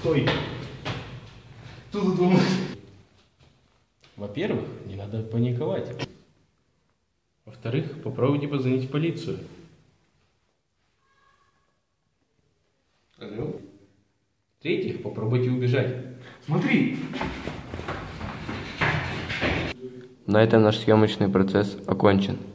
Стой. Тут думаю. Во-первых, не надо паниковать. Во-вторых, попробуйте позвонить в полицию. Алло? В-третьих, попробуйте убежать. Смотри. На этом наш съемочный процесс окончен.